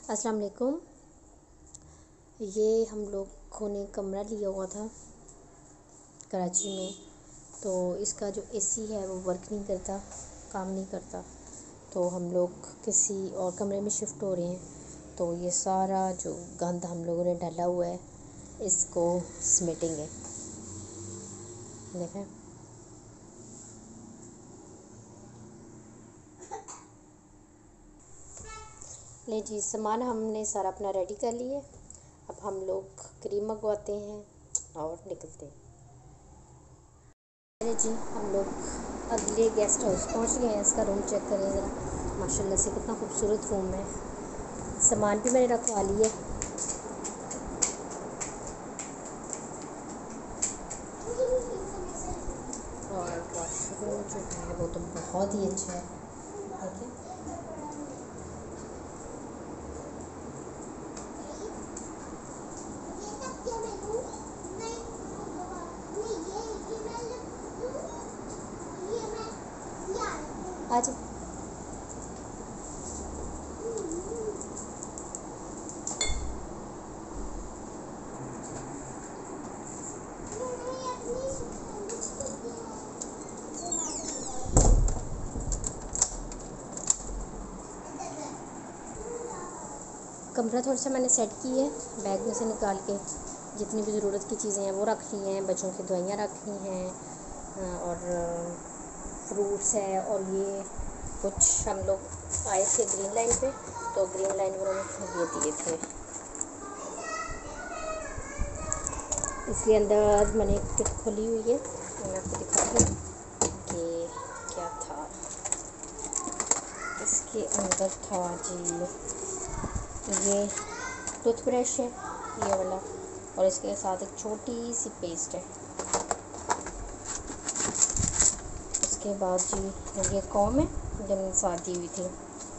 السلام علیکم۔ یہ ہم لوگوں نے کمرہ لیا ہوا تھا کراچی میں، تو اس کا جو اے سی ہے وہ ورک نہیں کرتا، کام نہیں کرتا، تو ہم لوگ کسی اور کمرے میں شفٹ ہو رہے ہیں۔ تو یہ سارا جو گند ہم لوگوں نے ڈالا ہوا ہے اس کو سمیٹنگ ہے، دیکھیں۔ لے جی، سامان ہم نے سارا اپنا ریڈی کر لیے، اب ہم لوگ کریم منگواتے ہیں اور نکلتے ہیں۔ جی، ہم لوگ اگلے گیسٹ ہاؤس پہنچ گئے ہیں۔ اس کا روم چیک کریں ذرا، ماشاءاللہ سے کتنا خوبصورت روم ہے۔ سامان بھی میں نے رکھوا لیے۔ اور واش روم جو ہے وہ تو بہت ہی اچھا ہے، دیکھیں۔ آج کمرہ تھوڑا سا میں نے سیٹ کی ہے، بیگ میں سے نکال کے جتنی بھی ضرورت کی چیزیں ہیں وہ رکھ لی ہیں، بچوں کی دوائیاں رکھ لی ہیں، اور فروٹس ہے۔ اور یہ کچھ ہم لوگ آئے تھے گرین لائن پہ، تو گرین لائن والوں نے یہ دیے تھے۔ اس کے اندر میں نے ایک کٹ کھولی ہوئی ہے، میں آپ کو دکھاتی ہوں کہ کیا تھا اس کے اندر۔ تھا جی یہ ٹوتھ برش ہے، یہ والا، اور اس کے ساتھ ایک چھوٹی سی پیسٹ ہے۔ اس کے بعد جی یہ کوم ہے جو میں نے ساتھ دی ہوئی تھی۔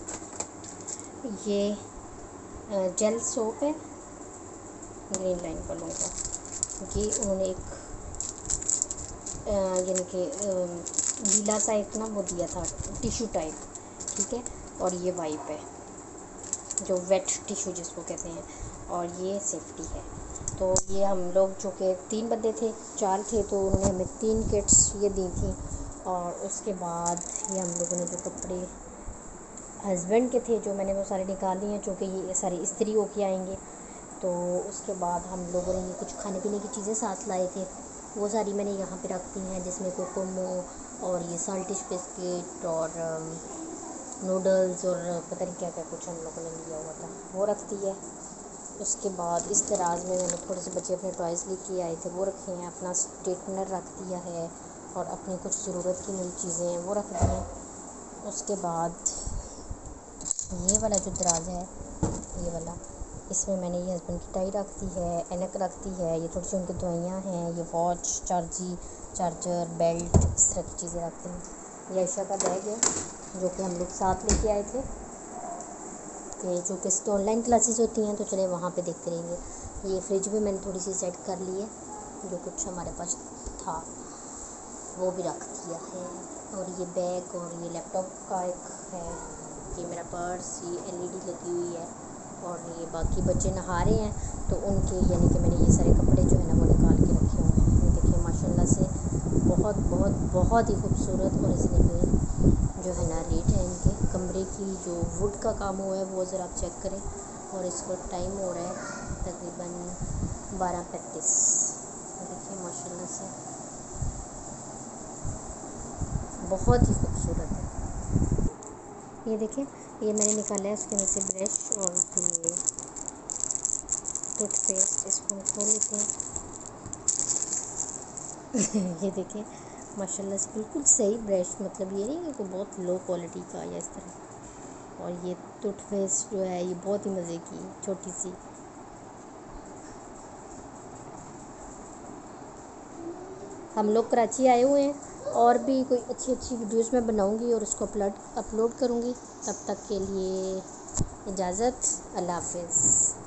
یہ جیل سوپ ہے گرین لائن والوں کا، یہ انہوں نے ایک یعنی کہ گیلا سا ایک نا وہ دیا تھا، ٹیشو ٹائپ، ٹھیک ہے۔ اور یہ وائپ ہے جو ویٹ ٹیشو جس کو کہتے ہیں، اور یہ سیفٹی ہے۔ تو یہ ہم لوگ چونکہ 3 بندے تھے، 4 تھے، تو انہوں نے ہمیں 3 کٹس یہ دی تھیں۔ اور اس کے بعد یہ ہم لوگوں نے جو کپڑے ہسبینڈ کے تھے جو میں نے وہ سارے نکال لیے ہیں، چونکہ یہ سارے استری ہو کے آئیں گے۔ تو اس کے بعد ہم لوگوں نے یہ کچھ کھانے پینے کی چیزیں ساتھ لائے تھے، وہ ساری میں نے یہاں پہ رکھ دی ہیں، جس میں کوکومو اور یہ سالٹش بسکٹ اور نوڈلز اور پتہ نہیں کیا کیا کچھ ہم لوگوں نے لیا ہوا تھا، وہ رکھ دی ہے۔ اس کے بعد اس دراز میں نے تھوڑے سے بچے اپنے ٹوائز لے کے آئے تھے، وہ رکھے ہیں۔ اپنا اسٹیٹنر رکھ دیا ہے، اور اپنی کچھ ضرورت کی نئی چیزیں ہیں وہ رکھ دی ہیں۔ اس کے بعد یہ والا جو دراز ہے، یہ والا، اس میں میں نے یہ ہسبینڈ کی ٹائی رکھ دی ہے، اینک رکھ دی ہے، یہ تھوڑی سی ان کی دوائیاں ہیں، یہ واچ، چارجر، بیلٹ، اس طرح کی چیزیں رکھتے ہیں۔ یہ عائشہ کا بیگ ہے جو کہ ہم لوگ ساتھ لے کے آئے تھے، کہ چونکہ اس کی آن لائن کلاسز ہوتی ہیں تو چلے وہاں پہ دیکھتے رہیں گے۔ یہ فریج بھی میں نے تھوڑی سی سیٹ کر لی ہے، جو کچھ ہمارے پاس تھا وہ بھی رکھ دیا ہے۔ اور یہ بیگ اور یہ لیپ ٹاپ کا ایک ہے، یہ میرا پرس، یہ LED لگی ہوئی ہے، اور یہ باقی بچے نہا رہے ہیں تو ان کے یعنی کہ میں نے یہ سارے کپڑے جو ہے نا وہ نکال کے رکھے ہوئے ہیں۔ یہ دیکھیں ماشاءاللہ سے بہت بہت بہت ہی خوبصورت اور ریزنیبل جو ہے نا ریٹ ہے ان کے۔ کمرے کی جو ووڈ کا کام ہوا ہے وہ ذرا آپ چیک کریں، اور اس وقت ٹائم ہو رہا ہے تقریباً 12:35۔ دیکھیں ماشاءاللہ سے بہت ہی خوبصورت ہے۔ یہ دیکھیں، یہ میں نے نکالا ہے اس کے اندر سے برش اور یہ ٹوتھ پیسٹ، اس کو ہم کھول لیتے ہیں۔ یہ دیکھیں ماشاءاللہ سے بالکل صحیح برش، مطلب یہ نہیں کہ کوئی بہت لو کوالٹی کا یا اس طرح۔ اور یہ ٹوتھ پیسٹ جو ہے یہ بہت ہی مزے کی چھوٹی سی۔ ہم لوگ کراچی آئے ہوئے ہیں، اور بھی کوئی اچھی اچھی ویڈیوز میں بناؤں گی اور اس کو اپلوڈ کروں گی۔ تب تک کے لیے اجازت، اللہ حافظ۔